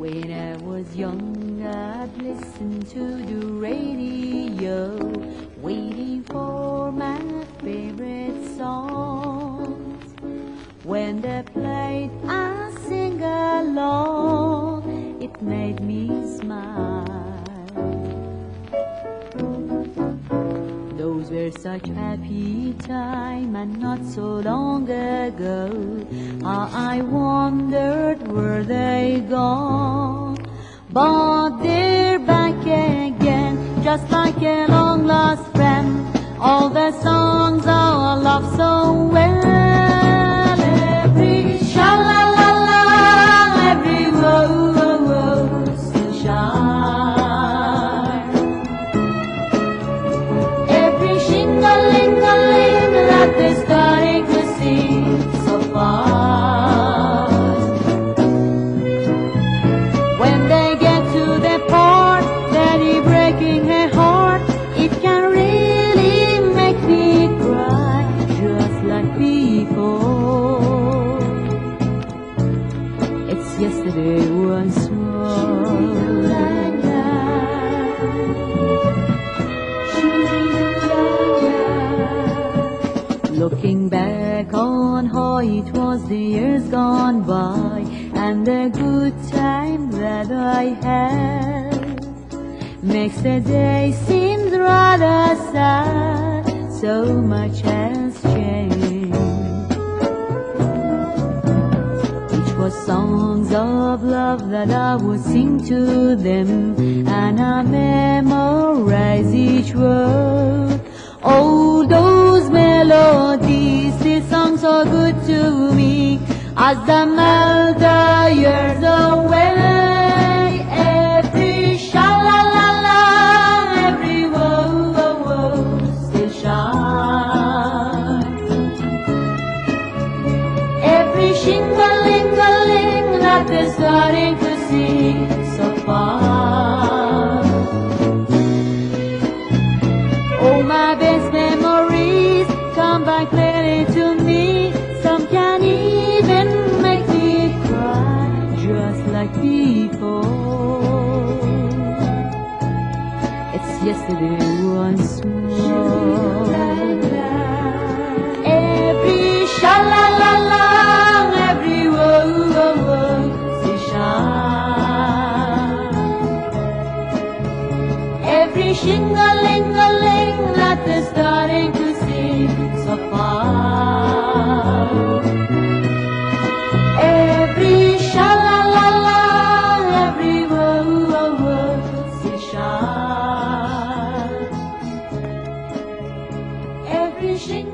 When I was young, I'd listen to the radio, waiting for my favorite songs. When they played, I sing along. It made me smile. Those were such happy time and not so long ago. How I wondered were they gone, but they're back again, just like a long lost friend. All the songs I love so well, every sha-la-la-la, every woe-woe-woe still shine. Every shing-a-ling-a-ling that they're starting to sing so fast. When they get to the part that is breaking her heart, it can really make me cry, just like before. It's yesterday once more. Looking back on how it was the years gone by, and the good time that I had, makes the day seem rather sad. So much has changed. It was songs of love that I would sing to them, and I memorize each word. Oh, those melodies, these songs so good to me, as they melt the years away. Every sha-la-la-la, every woe-woe-woe still shine. Every shing-a-ling-a-ling that they're starting to sing so far. Oh, my best memories come back clearly to me. Some can even make me cry, just like before. It's yesterday once more. Every sha-la-la-la, every woe-woe-woe still shine. Every shing-a-ling-a-ling that they're starting to sing so far. Every sha-la-la-la, every woe-woe-woe still shine. Every shing